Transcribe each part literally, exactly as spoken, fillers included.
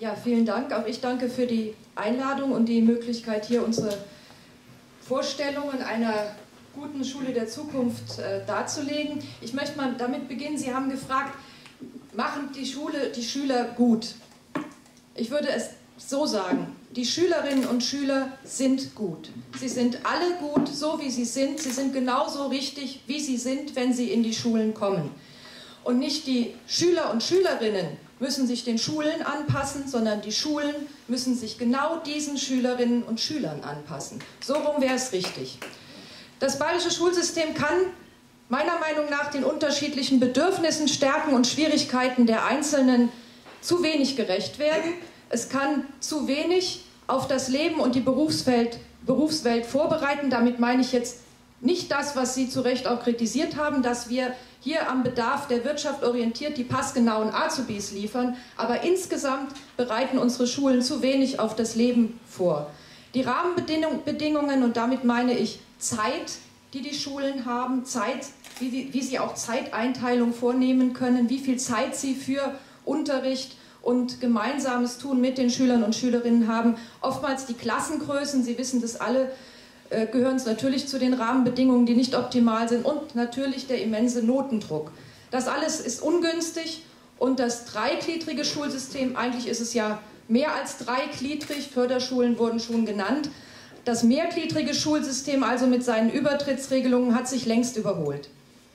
Ja, vielen Dank. Auch ich danke für die Einladung und die Möglichkeit, hier unsere Vorstellungen einer guten Schule der Zukunft äh, darzulegen. Ich möchte mal damit beginnen. Sie haben gefragt, machen die Schule die Schüler gut? Ich würde es so sagen, die Schülerinnen und Schüler sind gut. Sie sind alle gut, so wie sie sind. Sie sind genauso richtig, wie sie sind, wenn sie in die Schulen kommen. Und nicht die Schüler und Schülerinnen müssen sich den Schulen anpassen, sondern die Schulen müssen sich genau diesen Schülerinnen und Schülern anpassen. So rum wäre es richtig. Das bayerische Schulsystem kann meiner Meinung nach den unterschiedlichen Bedürfnissen, Stärken und Schwierigkeiten der Einzelnen zu wenig gerecht werden. Es kann zu wenig auf das Leben und die Berufswelt, Berufswelt vorbereiten. Damit meine ich jetzt nicht das, was Sie zu Recht auch kritisiert haben, dass wir hier am Bedarf der Wirtschaft orientiert die passgenauen Azubis liefern, aber insgesamt bereiten unsere Schulen zu wenig auf das Leben vor. Die Rahmenbedingungen, und damit meine ich Zeit, die die Schulen haben, Zeit, wie, wie sie auch Zeiteinteilung vornehmen können, wie viel Zeit sie für Unterricht und gemeinsames Tun mit den Schülern und Schülerinnen haben. Oftmals die Klassengrößen, Sie wissen das alle, äh, gehören es natürlich zu den Rahmenbedingungen, die nicht optimal sind, und natürlich der immense Notendruck. Das alles ist ungünstig, und das dreigliedrige Schulsystem, eigentlich ist es ja mehr als dreigliedrig, Förderschulen wurden schon genannt. Das mehrgliedrige Schulsystem, also mit seinen Übertrittsregelungen, hat sich längst überholt.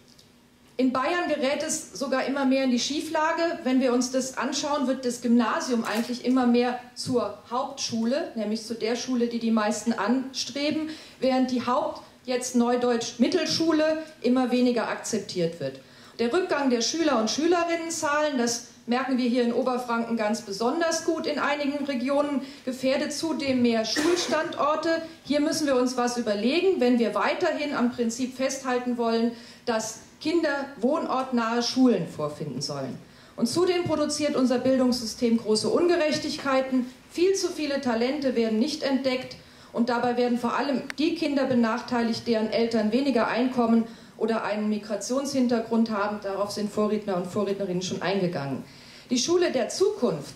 In Bayern gerät es sogar immer mehr in die Schieflage. Wenn wir uns das anschauen, wird das Gymnasium eigentlich immer mehr zur Hauptschule, nämlich zu der Schule, die die meisten anstreben, während die Haupt-, jetzt Neudeutsch Mittelschule, immer weniger akzeptiert wird. Der Rückgang der Schüler- und Schülerinnenzahlen, das merken wir hier in Oberfranken ganz besonders gut in einigen Regionen, gefährdet zudem mehr Schulstandorte. Hier müssen wir uns was überlegen, wenn wir weiterhin am Prinzip festhalten wollen, dass Kinder wohnortnahe Schulen vorfinden sollen. Und zudem produziert unser Bildungssystem große Ungerechtigkeiten. Viel zu viele Talente werden nicht entdeckt, und dabei werden vor allem die Kinder benachteiligt, deren Eltern weniger Einkommen oder einen Migrationshintergrund haben. Darauf sind Vorredner und Vorrednerinnen schon eingegangen. Die Schule der Zukunft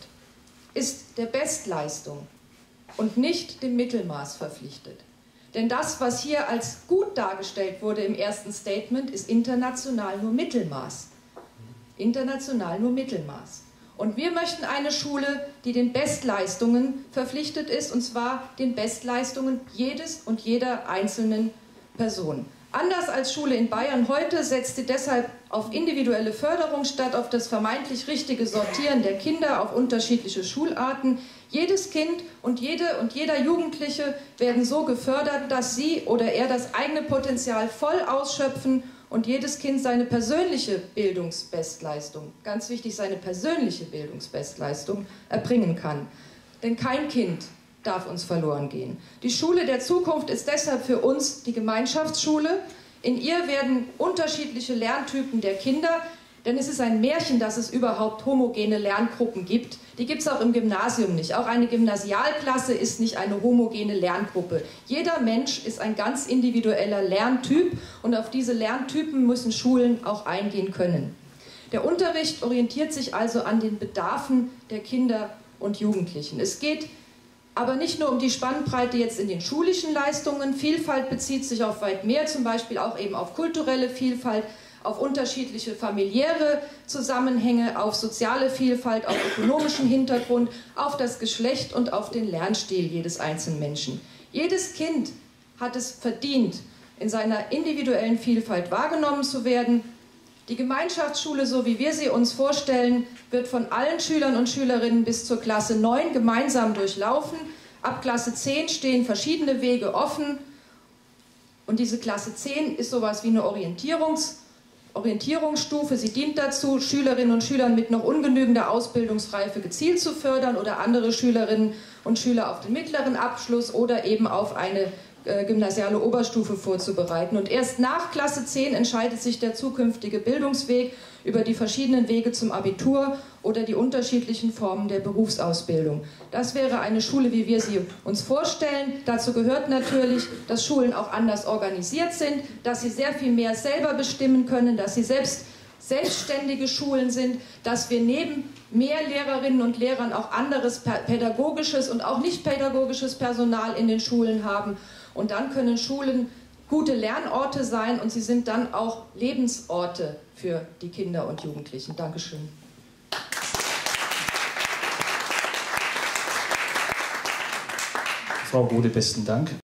ist der Bestleistung und nicht dem Mittelmaß verpflichtet. Denn das, was hier als gut dargestellt wurde im ersten Statement, ist international nur Mittelmaß. International nur Mittelmaß. Und wir möchten eine Schule, die den Bestleistungen verpflichtet ist, und zwar den Bestleistungen jedes und jeder einzelnen Person. Anders als Schule in Bayern heute setzt sie deshalb auf individuelle Förderung statt auf das vermeintlich richtige Sortieren der Kinder auf unterschiedliche Schularten. Jedes Kind und jede und jeder Jugendliche werden so gefördert, dass sie oder er das eigene Potenzial voll ausschöpfen und jedes Kind seine persönliche Bildungsbestleistung, ganz wichtig, seine persönliche Bildungsbestleistung erbringen kann. Denn kein Kind darf uns verloren gehen. Die Schule der Zukunft ist deshalb für uns die Gemeinschaftsschule. In ihr werden unterschiedliche Lerntypen der Kinder, denn es ist ein Märchen, dass es überhaupt homogene Lerngruppen gibt. Die gibt es auch im Gymnasium nicht. Auch eine Gymnasialklasse ist nicht eine homogene Lerngruppe. Jeder Mensch ist ein ganz individueller Lerntyp, und auf diese Lerntypen müssen Schulen auch eingehen können. Der Unterricht orientiert sich also an den Bedarfen der Kinder und Jugendlichen. Es geht aber nicht nur um die Spannbreite jetzt in den schulischen Leistungen. Vielfalt bezieht sich auf weit mehr, zum Beispiel auch eben auf kulturelle Vielfalt, auf unterschiedliche familiäre Zusammenhänge, auf soziale Vielfalt, auf ökonomischen Hintergrund, auf das Geschlecht und auf den Lernstil jedes einzelnen Menschen. Jedes Kind hat es verdient, in seiner individuellen Vielfalt wahrgenommen zu werden. Die Gemeinschaftsschule, so wie wir sie uns vorstellen, wird von allen Schülern und Schülerinnen bis zur Klasse neun gemeinsam durchlaufen. Ab Klasse zehn stehen verschiedene Wege offen, und diese Klasse zehn ist sowas wie eine Orientierungs- Orientierungsstufe. Sie dient dazu, Schülerinnen und Schülern mit noch ungenügender Ausbildungsreife gezielt zu fördern oder andere Schülerinnen und Schüler auf den mittleren Abschluss oder eben auf eine äh, gymnasiale Oberstufe vorzubereiten. Und erst nach Klasse zehn entscheidet sich der zukünftige Bildungsweg über die verschiedenen Wege zum Abitur oder die unterschiedlichen Formen der Berufsausbildung. Das wäre eine Schule, wie wir sie uns vorstellen. Dazu gehört natürlich, dass Schulen auch anders organisiert sind, dass sie sehr viel mehr selber bestimmen können, dass sie selbst selbstständige Schulen sind, dass wir neben mehr Lehrerinnen und Lehrern auch anderes pädagogisches und auch nicht pädagogisches Personal in den Schulen haben. Und dann können Schulen gute Lernorte sein und sie sind dann auch Lebensorte für die Kinder und Jugendlichen. Dankeschön. Frau Rode, besten Dank.